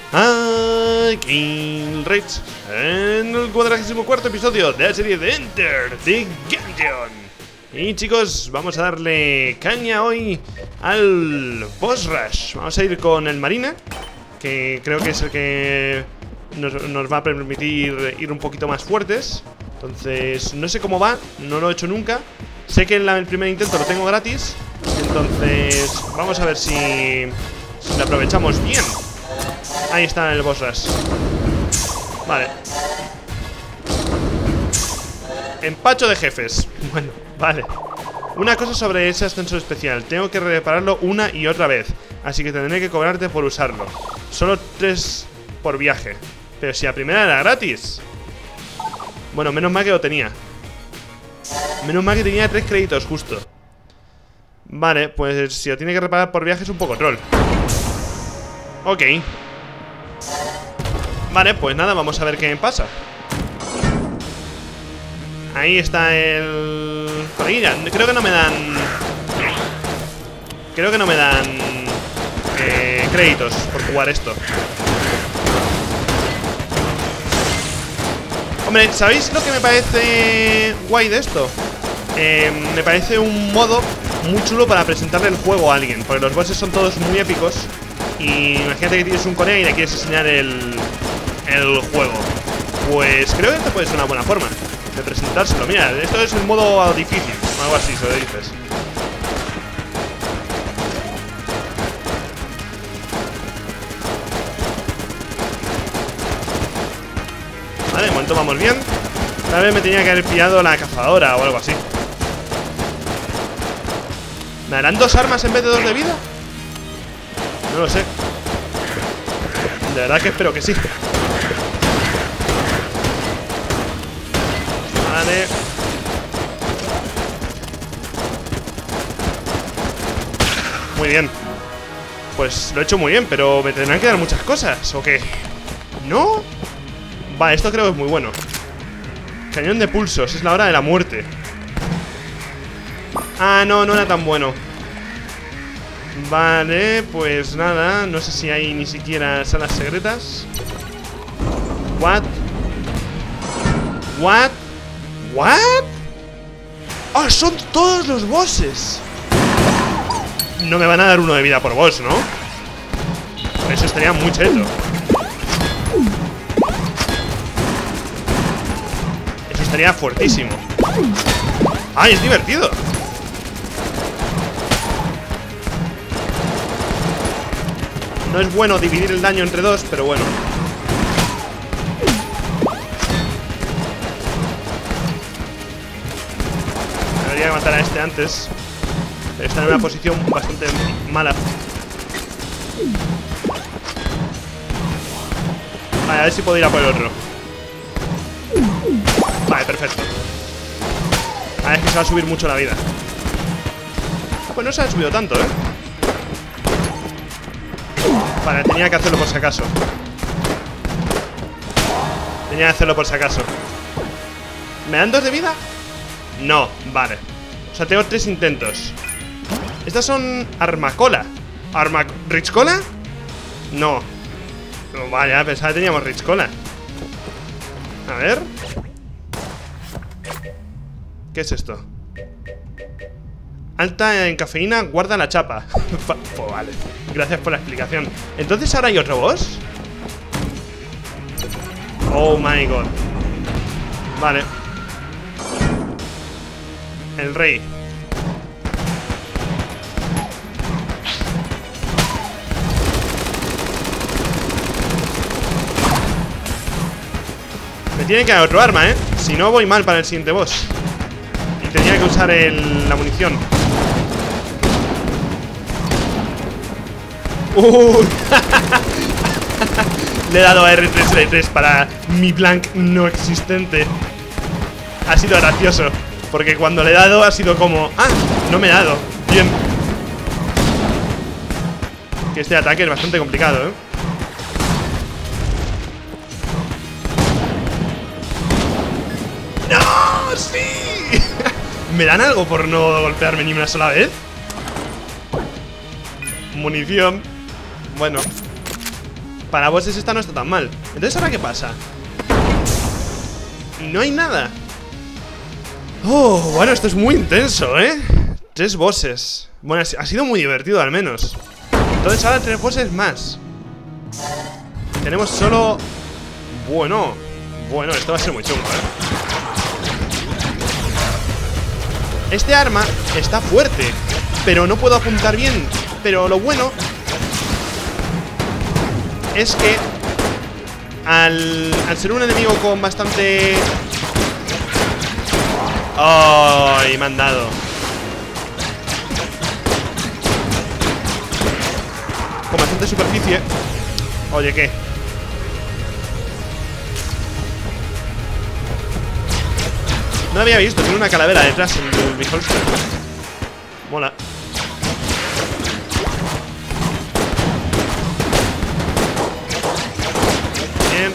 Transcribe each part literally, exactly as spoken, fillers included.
a King Rich en el cuadragésimo cuarto episodio de la serie de Enter the Gungeon. Y chicos, vamos a darle caña hoy al Boss Rush. Vamos a ir con el Marina, que creo que es el que nos, nos va a permitir ir un poquito más fuertes. Entonces, no sé cómo va, no lo he hecho nunca. Sé que en la, el primer intento lo tengo gratis. Entonces, vamos a ver si, si lo aprovechamos bien. Ahí está el Boss Rush. Vale. Empacho de jefes. Bueno, vale. Una cosa sobre ese ascensor especial. Tengo que repararlo una y otra vez, así que tendré que cobrarte por usarlo. Solo tres por viaje. Pero si la primera era gratis. Bueno, menos mal que lo tenía. Menos mal que tenía tres créditos justo. Vale, pues si lo tiene que reparar por viaje es un poco troll. Ok. Vale, pues nada, vamos a ver qué pasa. Ahí está el... Por ahí ya, creo que no me dan... Creo que no me dan eh, créditos por jugar esto. Hombre, ¿sabéis lo que me parece guay de esto? Eh, me parece un modo muy chulo para presentarle el juego a alguien, porque los bosses son todos muy épicos. Y imagínate que tienes un colega y le quieres enseñar el, el juego. Pues creo que esta puede ser una buena forma de presentárselo. Mira, esto es el modo difícil, algo así se lo dices. Vale, de momento vamos bien. Tal vez me tenía que haber pillado la cazadora o algo así. ¿Me darán dos armas en vez de dos de vida? No lo sé. De verdad que espero que sí. Vale. Muy bien. Pues lo he hecho muy bien, pero me tendrán que dar muchas cosas, ¿o qué? ¿No? Vale, esto creo que es muy bueno. Cañón de pulsos, es la hora de la muerte. Ah, no, no era tan bueno. Vale, pues nada. No sé si hay ni siquiera salas secretas. What? What? What? Ah, son todos los bosses. No me van a dar uno de vida por boss, ¿no? Eso estaría muy cheto. Eso estaría fuertísimo. ¡Ay, es divertido! No es bueno dividir el daño entre dos, pero bueno. Debería matar a este antes. Pero está en una posición bastante mala. Vale, a ver si puedo ir a por el otro. Vale, perfecto. A ver, es que se va a subir mucho la vida. Pues no se ha subido tanto, ¿eh? Vale, tenía que hacerlo por si acaso. Tenía que hacerlo por si acaso. ¿Me dan dos de vida? No, vale. O sea, tengo tres intentos. Estas son Armacola. ¿Arma... ¿Rich Cola? No. No, vaya, pensaba que teníamos Rich Cola. A ver. ¿Qué es esto? Alta en cafeína, guarda la chapa. Pues vale, gracias por la explicación. ¿Entonces ahora hay otro boss? Oh my god. Vale. El rey. Me tiene que dar otro arma, ¿eh? Si no voy mal para el siguiente boss. Y tenía que usar el, la munición. Uh. Le he dado a R tres R tres para mi blank no existente. Ha sido gracioso, porque cuando le he dado ha sido como... Ah, no me he dado. Bien. Que este ataque es bastante complicado, ¿eh? ¡No! ¡Sí! ¿Me dan algo por no golpearme ni una sola vez? Munición. Bueno. para bosses esta no está tan mal. Entonces, ¿ahora qué pasa? No hay nada. Oh, bueno, esto es muy intenso, ¿eh? Tres bosses. Bueno, ha sido muy divertido al menos. Entonces ahora tres bosses más. Tenemos solo... Bueno, bueno, esto va a ser muy chungo, ¿eh? Este arma está fuerte, pero no puedo apuntar bien. Pero lo bueno es que al, al ser un enemigo con bastante... ¡Ay! Me han dado. Con bastante superficie. Oye, ¿qué? No había visto, tiene una calavera detrás en el Beholster. Mola. Bien.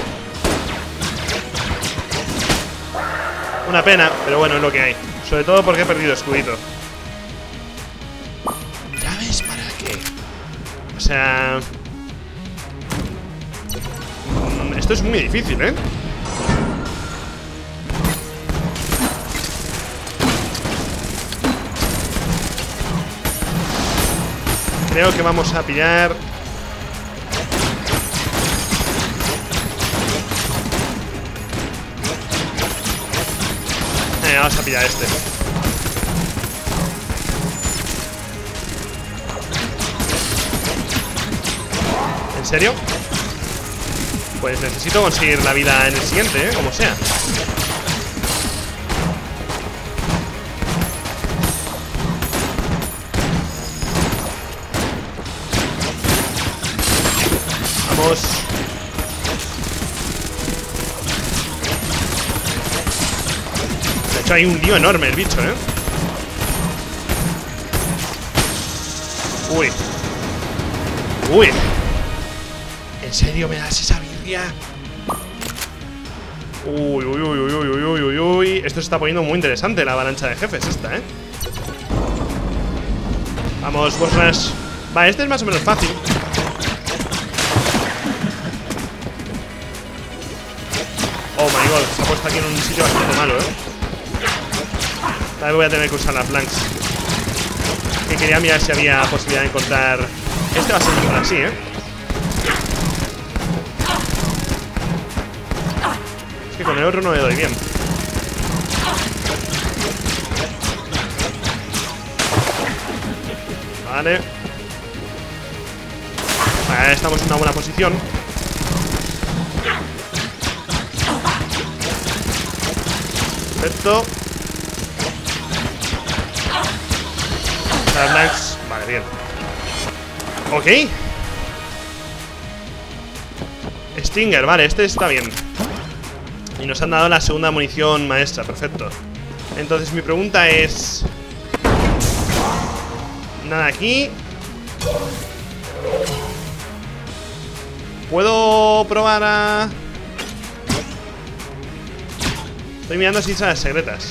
Una pena, pero bueno, es lo que hay. Sobre todo porque he perdido escudito. ¿Ya ves para qué? O sea... Esto es muy difícil, ¿eh? Creo que vamos a pillar... Eh, vamos a pillar este. ¿En serio? Pues necesito conseguir la vida en el siguiente, ¿eh? Como sea. Vamos. De hecho hay un lío enorme el bicho, ¿eh? Uy. Uy. ¿En serio me das esa birria? Uy, uy, uy, uy, uy, uy, uy, uy. Esto se está poniendo muy interesante, la avalancha de jefes esta, ¿eh? Vamos, boss rush. Vale, este es más o menos fácil. Oh my god, se ha puesto aquí en un sitio bastante malo, ¿eh? Tal vez voy a tener que usar las flanks. Que quería mirar si había posibilidad de encontrar... Este va a ser mejor así, ¿eh? Es que con el otro no le doy bien. Vale. Vale, estamos en una buena posición. Perfecto. Las flanks. Vale, bien. Ok. Stinger, vale, este está bien. Y nos han dado la segunda munición maestra, perfecto. Entonces mi pregunta es... Nada aquí. ¿Puedo probar a...? Estoy mirando si son las secretas.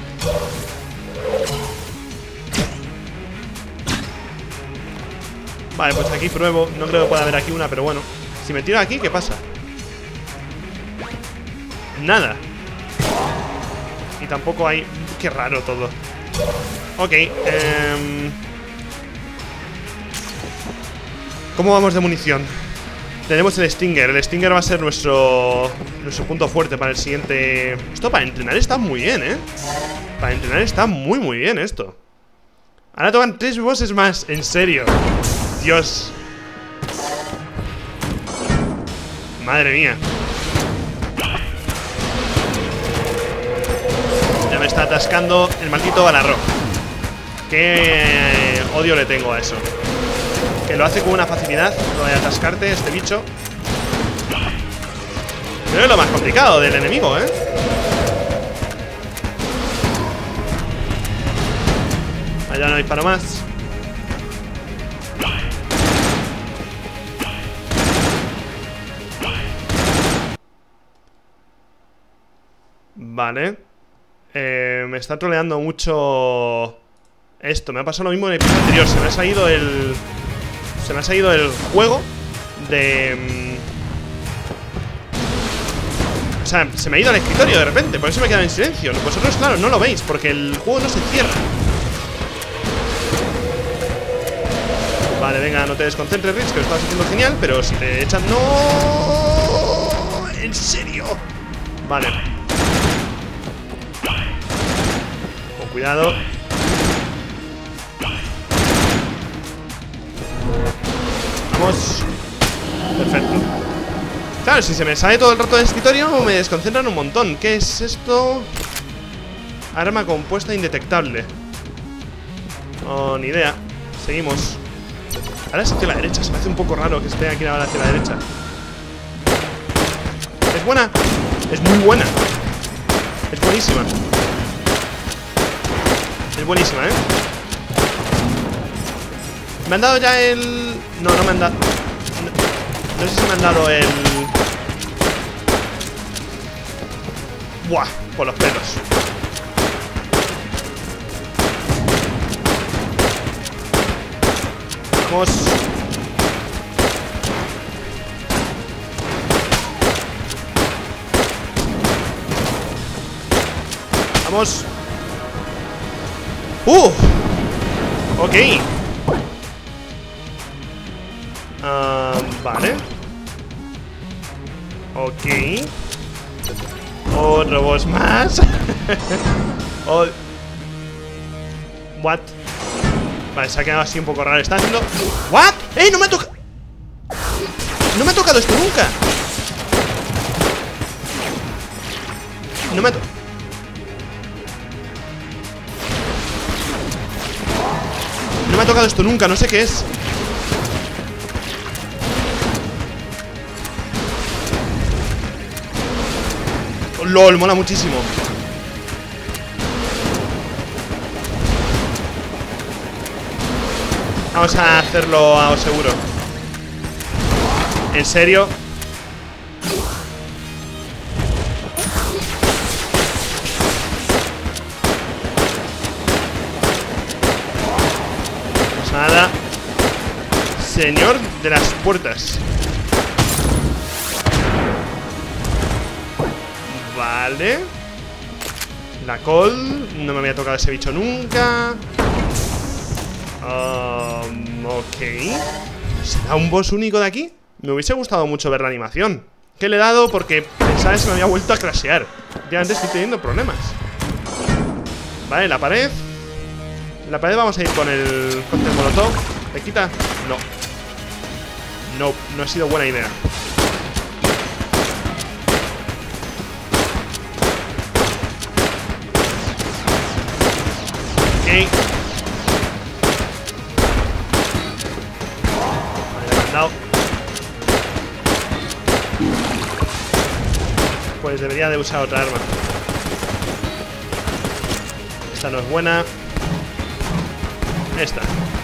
Vale, pues aquí pruebo. No creo que pueda haber aquí una, pero bueno. Si me tiro aquí, ¿qué pasa? Nada. Y tampoco hay... Qué raro todo. Ok, eh... ¿Cómo vamos de munición? Tenemos el Stinger. El Stinger va a ser nuestro Nuestro punto fuerte para el siguiente... Esto para entrenar está muy bien, ¿eh? Para entrenar está muy muy bien esto. Ahora tocan tres bosses más. En serio. Dios. Madre mía. Ya me está atascando el maldito Galarro. Qué odio le tengo a eso. Que lo hace con una facilidad. Lo de atascarte, este bicho. Creo que es lo más complicado del enemigo, ¿eh? Allá no disparo más. Vale. eh, Me está troleando mucho esto. Me ha pasado lo mismo en el episodio anterior. Se me ha salido el... Se me ha salido el juego De... O sea, se me ha ido al escritorio de repente. Por eso me he quedado en silencio. Vosotros, claro, no lo veis, porque el juego no se cierra. Vale, venga, no te desconcentres, Rich, que lo estás haciendo genial. Pero si te echan... ¡No! ¿En serio? Vale. Con cuidado. Vamos. Perfecto. Claro, si se me sale todo el rato del escritorio me desconcentran un montón. ¿Qué es esto? Arma compuesta indetectable. Oh, ni idea. Seguimos. Ahora es hacia la derecha. Se me hace un poco raro que esté aquí ahora hacia la derecha. ¿Es buena? Es muy buena. Es buenísima. Es buenísima, ¿eh? ¿Me han dado ya el...? No, no me han dado... No, no sé si me han dado el... Buah, por los pelos. Vamos. Vamos. ¡Uh! Ok. Uh, vale. Ok. Otro boss más. Oh. What? Vale, se ha quedado así un poco raro. Está haciendo... What? ¡Ey! No me ha tocado. No me ha tocado esto nunca. No me ha tocado. No me ha tocado esto nunca, no sé qué es. LOL, mola muchísimo. Vamos a hacerlo a seguro. ¿En serio? Pues nada. Señor de las puertas. Vale. La col. No me había tocado ese bicho nunca. Um, ok. ¿Será un boss único de aquí? Me hubiese gustado mucho ver la animación. Que le he dado porque pensaba que se me había vuelto a crashear. Ya antes estoy teniendo problemas. Vale, la pared. La pared vamos a ir con el cóctel molotov. ¿Le quita? No. No, no ha sido buena idea. Ok. Vale, pues debería de usar otra arma. Esta no es buena. Esta.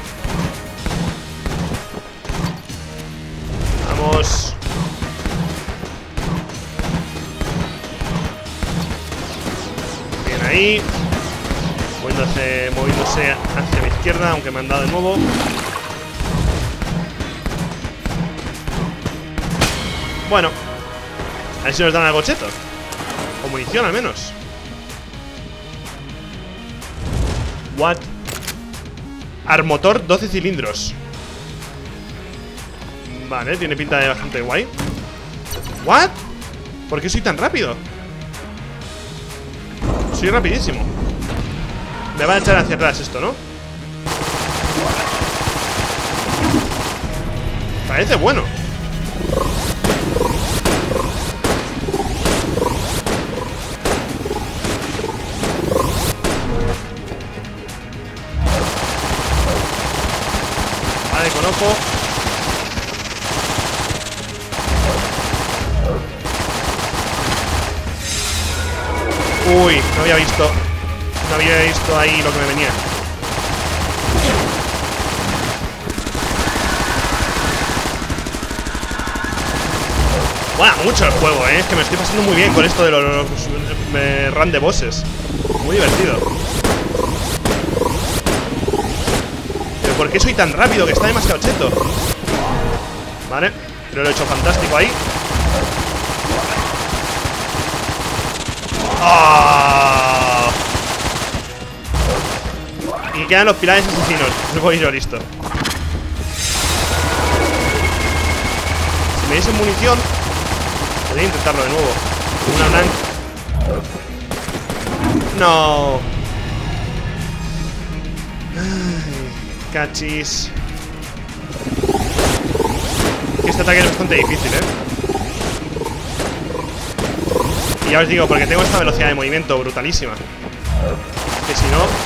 Vamos. Bien ahí. Moviéndose, moviéndose hacia la izquierda, aunque me han dado de nuevo. Bueno, a ver si nos dan algo cheto. O munición al menos. What? Armotor doce cilindros. Vale, tiene pinta de bastante guay. What? ¿Por qué soy tan rápido? Soy rapidísimo. Me va a echar hacia atrás esto, ¿no? Parece bueno. Vale, con ojo. Uy, no había visto. No había visto ahí lo que me venía. Wow, mucho el juego, ¿eh? Es que me estoy pasando muy bien con esto de los, los, los run de bosses. Muy divertido. Pero ¿por qué soy tan rápido? Que está demasiado cheto. Vale. Pero lo he hecho fantástico ahí. ¡Oh! Y quedan los pilares asesinos. Voy yo listo. Si me diesen munición, podría intentarlo de nuevo. Una blanca. No. Ay, cachis. Este ataque es bastante difícil, ¿eh? Y ya os digo, porque tengo esta velocidad de movimiento brutalísima. Que si no...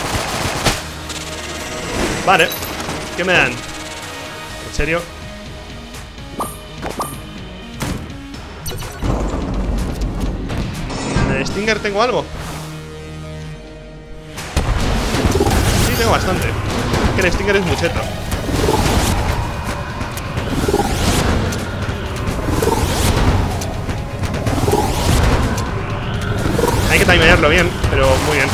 Vale. ¿Qué me dan? ¿En serio? ¿En el Stinger tengo algo? Sí, tengo bastante. Es que el Stinger es muy cheto. Hay que timearlo bien, pero muy bien.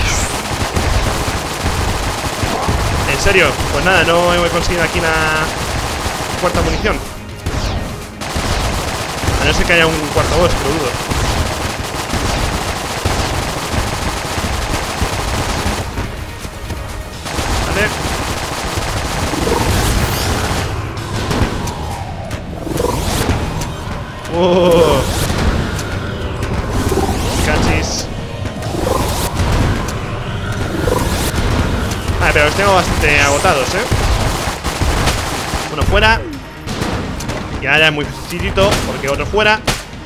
En serio, pues nada, no he conseguido aquí una cuarta munición. A no ser que haya un cuarto boss, pero dudo. Vale. Oh. Cachis. Vale, pero los tengo bastante agotados, ¿eh? Uno fuera. Y ahora es muy facilito porque otro fuera.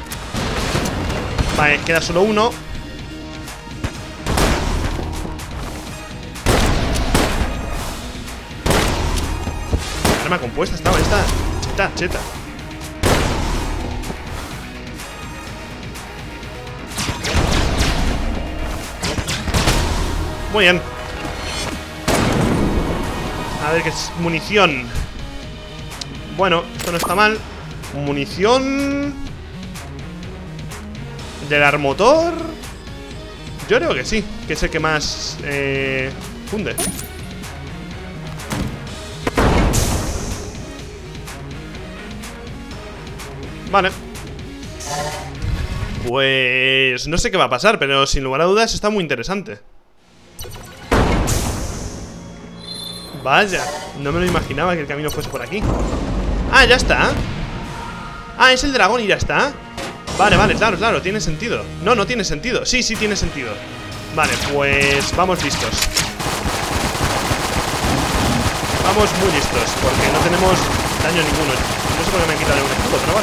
Vale, queda solo uno. Arma compuesta, estaba esta. Cheta, cheta. Muy bien. A ver qué es munición. Bueno, esto no está mal. Munición del armotor. Yo creo que sí, que es el que más eh, funde. Vale. Pues no sé qué va a pasar, pero sin lugar a dudas está muy interesante. Vaya, no me lo imaginaba que el camino fuese por aquí. Ah, ya está. Ah, es el dragón y ya está. Vale, vale, claro, claro, tiene sentido. No, no tiene sentido, sí, sí tiene sentido. Vale, pues vamos listos. Vamos muy listos, porque no tenemos daño ninguno. No sé por qué me han quitado un escudo, pero vale.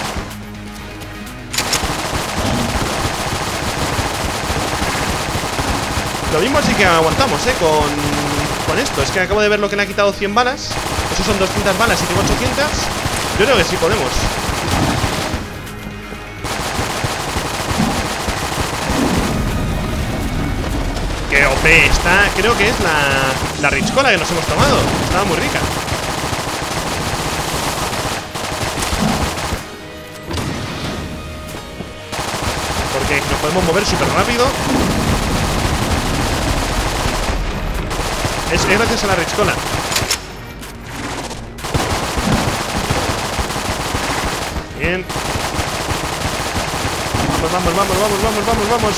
Lo mismo sí que aguantamos, eh, con... Con esto, es que acabo de ver lo que le ha quitado cien balas. Eso son doscientas balas y tengo ochocientas. Yo creo que sí podemos. Que O P está, creo que es la, la Rich Cola que nos hemos tomado. Estaba muy rica. Porque nos podemos mover súper rápido. Es, es gracias a la Rich Cola. Bien. Vamos, vamos, vamos, vamos, vamos, vamos, vamos.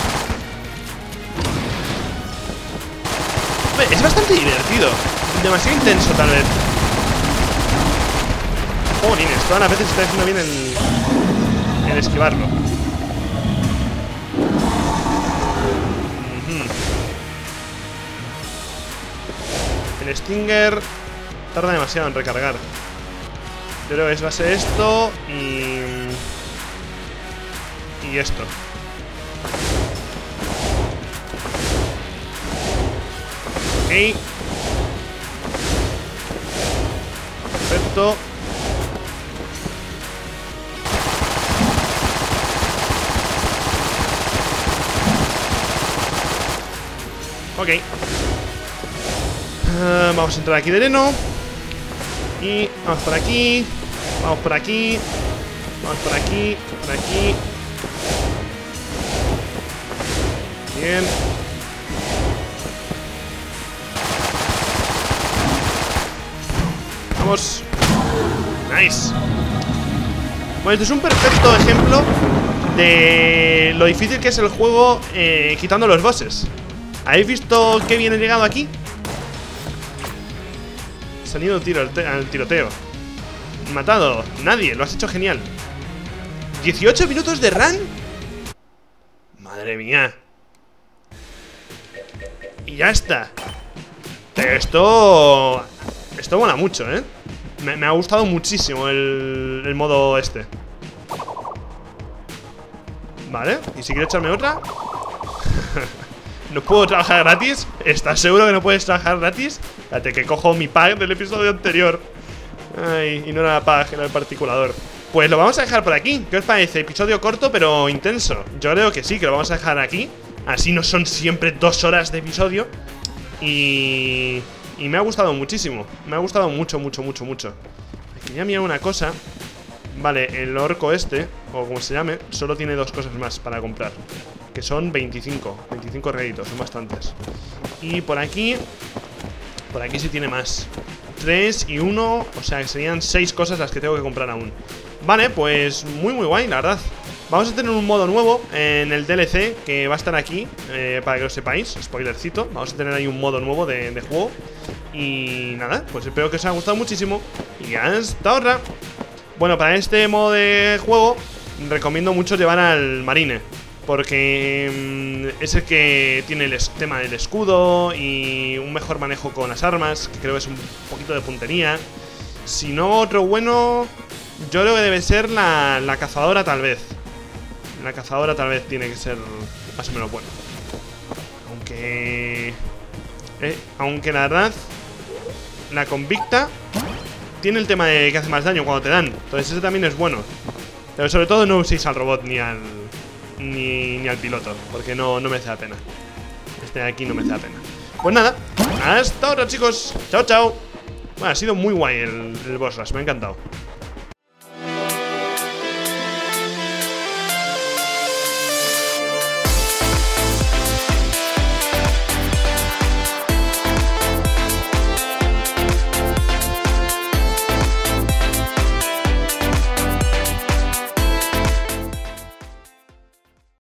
Es bastante divertido. Demasiado intenso, tal vez. Oh, nines, todas las veces está haciendo bien el, el esquivarlo. Uh-huh. El Stinger tarda demasiado en recargar. Yo creo que es base esto y... Y esto. Ok. Perfecto. Ok. Uh, vamos a entrar aquí de lleno. Y vamos por aquí. Vamos por aquí. Vamos por aquí. Por aquí. Bien. Vamos. Nice. Bueno, este es un perfecto ejemplo de lo difícil que es el juego eh, quitando los bosses. ¿Habéis visto qué bien he llegado aquí? Salido tiro al tiroteo. Matado. Nadie. Lo has hecho genial. ¿dieciocho minutos de run? Madre mía. Y ya está. Esto... Esto mola mucho, ¿eh? Me, me ha gustado muchísimo el, el modo este. Vale. ¿Y si quiero echarme otra? ¿No puedo trabajar gratis? ¿Estás seguro que no puedes trabajar gratis? Espérate que cojo mi pack del episodio anterior. Ay, y no era la pack, era el particulador. Pues lo vamos a dejar por aquí. ¿Qué os parece? Episodio corto pero intenso. Yo creo que sí, que lo vamos a dejar aquí. Así no son siempre dos horas de episodio. Y... Y me ha gustado muchísimo. Me ha gustado mucho, mucho, mucho, mucho. Quería mirar una cosa. Vale, el orco este, o como se llame, solo tiene dos cosas más para comprar, que son veinticinco réditos, son bastantes. Y por aquí... Por aquí sí tiene más. tres y uno, o sea que serían seis cosas las que tengo que comprar aún. Vale, pues muy muy guay, la verdad. Vamos a tener un modo nuevo en el D L C que va a estar aquí, eh, para que lo sepáis, spoilercito. Vamos a tener ahí un modo nuevo de, de juego. Y nada, pues espero que os haya gustado muchísimo. Y hasta ahora. Bueno, para este modo de juego recomiendo mucho llevar al marine, porque mmm, es el que tiene el tema del escudo y un mejor manejo con las armas, que creo que es un poquito de puntería. Si no, otro bueno, yo creo que debe ser la, la cazadora tal vez. La cazadora tal vez tiene que ser más o menos bueno. Aunque... Eh, aunque la verdad, la convicta tiene el tema de que hace más daño cuando te dan. Entonces ese también es bueno. Pero sobre todo no uséis al robot ni al... Ni, ni al piloto, porque no, no merece la pena. Este de aquí no merece la pena. Pues nada, hasta ahora chicos. Chao, chao. Bueno, ha sido muy guay el, el boss rush, me ha encantado.